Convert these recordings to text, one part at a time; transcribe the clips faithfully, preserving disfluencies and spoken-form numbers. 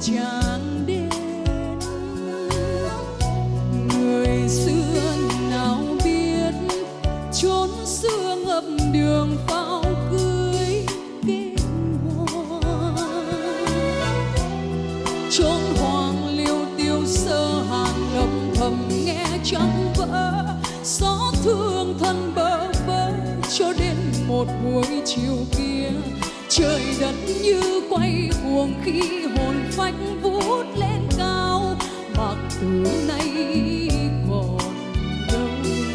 chàng đến. Người xưa nào biết chốn xưa ngập đường pháo cưới kết hoa, chốn hoàng liêu tiêu sơ hàng đồng thầm nghe trăng vỡ, xót thương thân bơ vơ cho đến một buổi chiều kia. Trời đất như quay cuồng khi hồn phách vút lên cao, mặc từ nay còn đâu.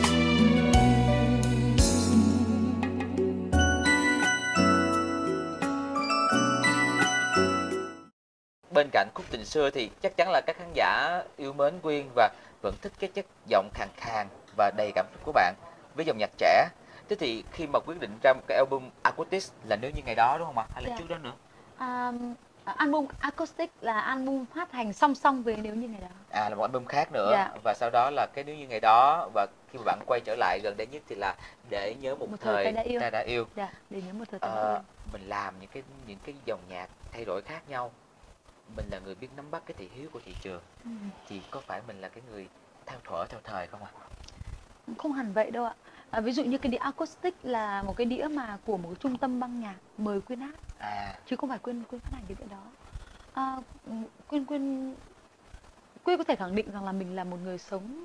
Bên cạnh khúc tình xưa thì chắc chắn là các khán giả yêu mến Quyên và vẫn thích cái chất giọng khàn khàn và đầy cảm xúc của bạn với dòng nhạc trẻ. Thế thì khi mà quyết định ra một cái album acoustic là Nếu Như Ngày Đó đúng không ạ? Hay là Dạ. trước đó nữa? À, album acoustic là album phát hành song song với Nếu Như Ngày Đó. À, là một album khác nữa. Dạ. Và sau đó là cái Nếu Như Ngày Đó, và khi mà bạn quay trở lại gần đây nhất thì là Để Nhớ Một, Một Thời, Thời Ta Đã Yêu. Ta Đã Yêu. Dạ, Để Nhớ Một Thời Ta Đã Ờ, Yêu. mình làm những cái những cái dòng nhạc thay đổi khác nhau. Mình là người biết nắm bắt cái thị hiếu của thị trường. Ừ. Thì có phải mình là cái người theo thuở theo thời không ạ? Không hẳn vậy đâu ạ. À, ví dụ như cái đĩa acoustic là một cái đĩa mà của một cái trung tâm băng nhạc mời Quyên hát, À, chứ không phải Quyên Quyên phát hành cái đĩa đó. À, Quyên Quyên Quyên có thể khẳng định rằng là mình là một người sống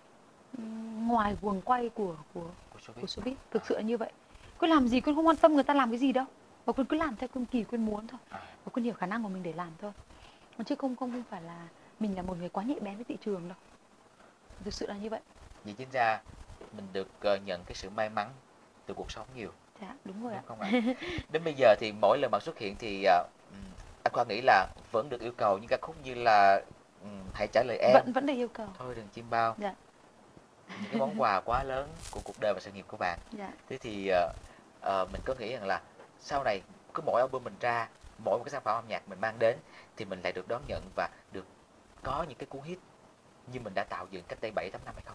ừm, ngoài guồng quay của của của của showbiz. showbiz, thực sự là như vậy. Quyên làm gì Quyên không quan tâm người ta làm cái gì đâu, và Quyên cứ làm theo Quyên kỳ Quyên muốn thôi, À, và Quyên hiểu khả năng của mình để làm thôi, chứ không không không phải là mình là một người quá nhạy bén với thị trường đâu, thực sự là như vậy. vậy chính ra mình được ờ, nhận cái sự may mắn từ cuộc sống nhiều, Dạ đúng rồi đúng ạ. không ạ? Đến bây giờ thì mỗi lần bạn xuất hiện thì ờ, ừm, anh Khoa nghĩ là vẫn được yêu cầu những ca khúc như là ừm, Hãy Trả Lời Em, Vẫn vẫn được yêu cầu. Thôi Đừng Chim Bao, Dạ. những cái món quà quá lớn của cuộc đời và sự nghiệp của bạn. Dạ. Thế thì ờ, ờ, mình có nghĩ rằng là sau này cứ mỗi album mình ra, mỗi một cái sản phẩm âm nhạc mình mang đến thì mình lại được đón nhận và được có những cái cú hit như mình đã tạo dựng cách đây bảy tám năm hay không?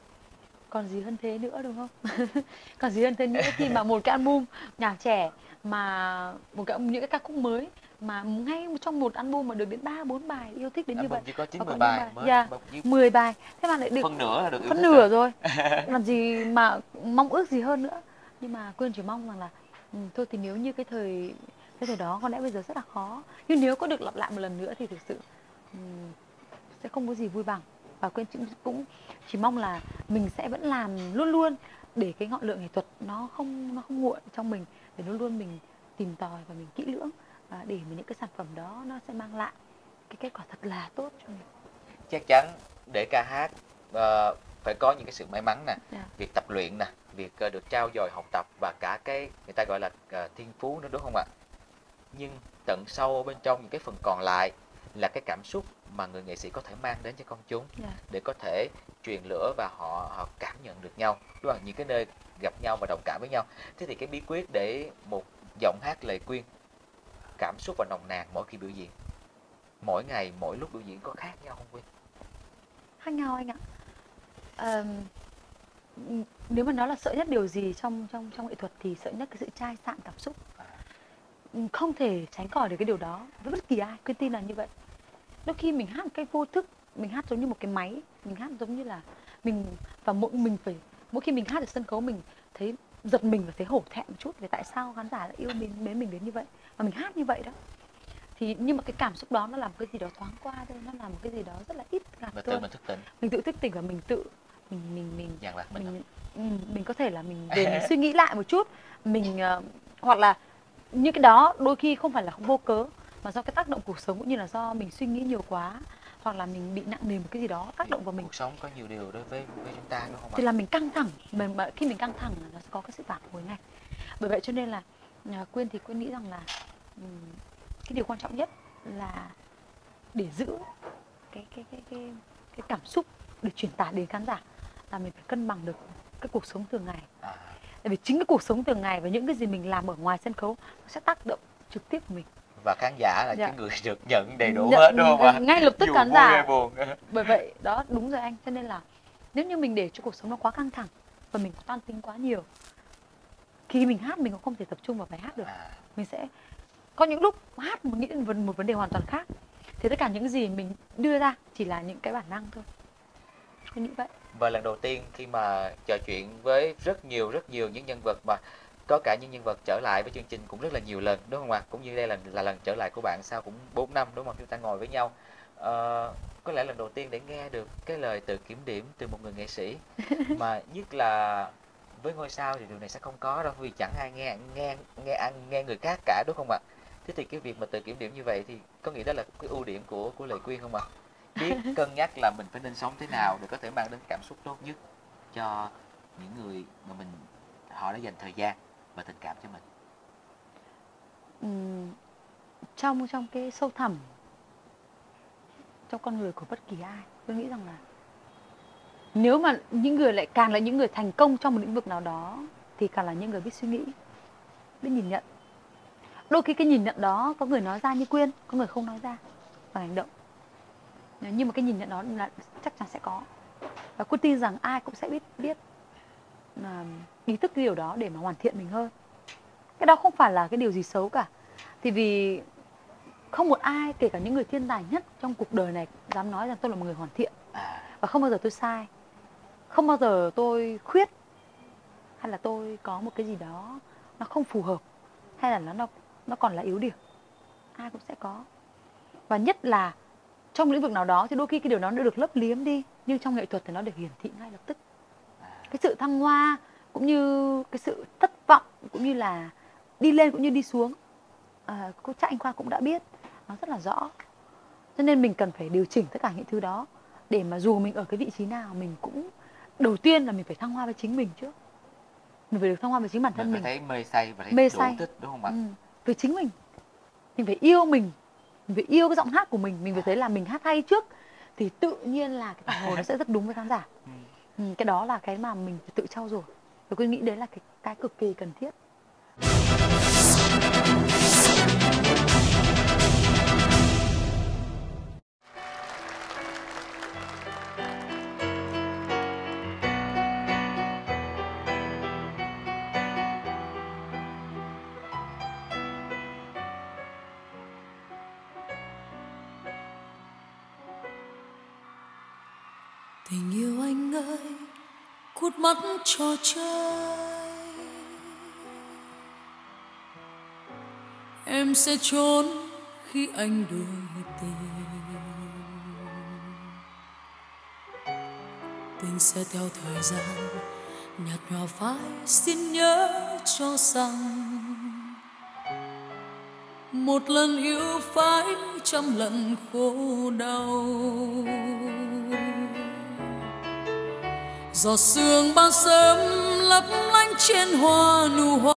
Còn gì hơn thế nữa đúng không? Còn gì hơn thế nữa khi mà một cái album nhạc trẻ mà một cái những cái ca khúc mới mà ngay trong một album mà được đến ba bốn bài yêu thích đến như Album vậy. chỉ có chín Và mười có những bài bài- mới, dạ, bao nhiêu- mười bài. Thế mà lại được phân nửa là được yêu phân thích nửa rồi. rồi. Làm gì mà mong ước gì hơn nữa. Nhưng mà Quyên chỉ mong rằng là ừ, thôi thì nếu như cái thời cái thời đó có lẽ bây giờ rất là khó. Nhưng nếu có được lặp lại một lần nữa thì thực sự ừ, sẽ không có gì vui bằng. Và Quyên cũng, cũng chỉ mong là mình sẽ vẫn làm luôn luôn để cái ngọn lửa nghệ thuật nó không nó không nguội trong mình, để luôn luôn mình tìm tòi và mình kỹ lưỡng, và để mà những cái sản phẩm đó nó sẽ mang lại cái kết quả thật là tốt cho mình. Chắc chắn để ca hát ờ, phải có những cái sự may mắn nè, Dạ. việc tập luyện nè, việc ờ, được trau dồi học tập và cả cái người ta gọi là ờ, thiên phú nữa, đúng không ạ? Nhưng tận sâu ở bên trong những cái phần còn lại là cái cảm xúc mà người nghệ sĩ có thể mang đến cho công chúng, Dạ. để có thể truyền lửa và họ họ cảm nhận được nhau, đúng không? Những cái nơi gặp nhau và đồng cảm với nhau. Thế thì cái bí quyết để một giọng hát lời Quyên cảm xúc và nồng nàn mỗi khi biểu diễn, mỗi ngày mỗi lúc biểu diễn có khác nhau không Quyên? Khác nhau anh ạ. Ờm, nếu mà nói là sợ nhất điều gì trong trong trong nghệ thuật thì sợ nhất cái sự chai sạn cảm xúc. Không thể tránh khỏi được cái điều đó với bất kỳ ai, Quyên tin là như vậy. Đôi khi mình hát một cái vô thức, mình hát giống như một cái máy, mình hát giống như là mình, và mỗi mình phải mỗi khi mình hát ở sân khấu mình thấy giật mình và thấy hổ thẹn một chút về tại sao khán giả lại yêu mình mến mình đến như vậy, và mình hát như vậy đó. Thì nhưng mà cái cảm xúc đó nó làm cái gì đó thoáng qua thôi, nó làm một cái gì đó rất là ít gặp Và thôi. tự mình thức tỉnh, Mình tự thức tỉnh và mình tự mình mình mình dàn lạc mình, mình ừ, mình có thể là mình về mình suy nghĩ lại một chút, mình uh, hoặc là những cái đó đôi khi không phải là không vô cớ, mà do cái tác động cuộc sống cũng như là do mình suy nghĩ nhiều quá, hoặc là mình bị nặng nề một cái gì đó tác động vào mình, cuộc sống có nhiều điều đối với với chúng ta, đúng không ạ? thì là mình căng thẳng, mình mà khi mình căng thẳng là nó sẽ có cái sự phản hồi ngay. Bởi vậy cho nên là uh, Quyên thì Quyên nghĩ rằng là um, cái điều quan trọng nhất là để giữ cái cái cái cái cái cảm xúc được truyền tải đến khán giả là mình phải cân bằng được cái cuộc sống thường ngày. À, Tại vì chính cái cuộc sống thường ngày và những cái gì mình làm ở ngoài sân khấu nó sẽ tác động trực tiếp của mình. và khán giả là Dạ. cái người được nhận đầy đủ Nhận- hết, đúng không ạ? ngay lập tức Dù khán vui giả- hay buồn. Bởi vậy đó, đúng rồi anh. Cho nên là nếu như mình để cho cuộc sống nó quá căng thẳng và mình có toan tính quá nhiều, khi mình hát mình cũng không thể tập trung vào bài hát được. À, Mình sẽ có những lúc hát mà nghĩ đến một vấn đề hoàn toàn khác. Thế Thì tất cả những gì mình đưa ra chỉ là những cái bản năng thôi. Tôi nghĩ vậy. Và lần đầu tiên khi mà trò chuyện với rất nhiều rất nhiều những nhân vật, mà có cả những nhân vật trở lại với chương trình cũng rất là nhiều lần, đúng không ạ? Cũng như đây là là lần trở lại của bạn sau cũng bốn năm, đúng không? Chúng ta ngồi với nhau. Ờ, có lẽ lần đầu tiên để nghe được cái lời tự kiểm điểm từ một người nghệ sĩ, mà nhất là với ngôi sao thì điều này sẽ không có đâu, vì chẳng ai nghe nghe nghe ăn nghe người khác cả, đúng không ạ? Thế thì cái việc mà tự kiểm điểm như vậy thì có nghĩ đó là cái ưu điểm của của Lệ Quyên không ạ? Biết cân nhắc là mình phải nên sống thế nào để có thể mang đến cảm xúc tốt nhất cho những người mà mình họ đã dành thời gian và tình cảm cho mình. Ừm, trong trong cái sâu thẳm trong con người của bất kỳ ai, tôi nghĩ rằng là nếu mà những người lại càng là những người thành công trong một lĩnh vực nào đó thì càng là những người biết suy nghĩ, biết nhìn nhận. Đôi khi cái nhìn nhận đó có người nói ra như Quyên, có người không nói ra bằng hành động, nhưng mà cái nhìn nhận đó là chắc chắn sẽ có. Và Quyên tin rằng ai cũng sẽ biết biết là ý thức cái điều đó để mà hoàn thiện mình hơn. Cái đó không phải là cái điều gì xấu cả. Thì vì không một ai, kể cả những người thiên tài nhất trong cuộc đời này, dám nói rằng tôi là một người hoàn thiện. Và không bao giờ tôi sai, không bao giờ tôi khuyết, hay là tôi có một cái gì đó nó không phù hợp, hay là nó nó còn là yếu điểm. Ai cũng sẽ có. Và nhất là trong lĩnh vực nào đó thì đôi khi cái điều đó nó được lấp liếm đi, nhưng trong nghệ thuật thì nó được hiển thị ngay lập tức. Cái sự thăng hoa cũng như cái sự thất vọng, cũng như là đi lên cũng như đi xuống, à, cô Trác Anh Khoa cũng đã biết nó rất là rõ. Cho nên mình cần phải điều chỉnh tất cả những thứ đó để mà dù mình ở cái vị trí nào, mình cũng đầu tiên là mình phải thăng hoa với chính mình trước. Mình phải được thăng hoa với chính bản thân mình. Mình Phải thấy mê say và thấy mê đủ say. thích, đúng không ạ? Ừ, với chính mình. Mình phải yêu mình, mình phải yêu cái giọng hát của mình, mình phải thấy là mình hát hay trước thì tự nhiên là cái phản hồi nó sẽ rất đúng với khán giả. Ừ. Ừ, cái đó là cái mà mình phải tự trau dồi. Và tôi nghĩ đấy là cái, cái cực kỳ cần thiết. Tình yêu anh ơi, cút mắt trò chơi, em sẽ trốn khi anh đuổi tình. Tình sẽ theo thời gian nhạt nhòa phai, xin nhớ cho rằng một lần yêu phải trăm lần khổ đau. Giọt sương ban sớm lấp lánh trên hoa nụ hoa.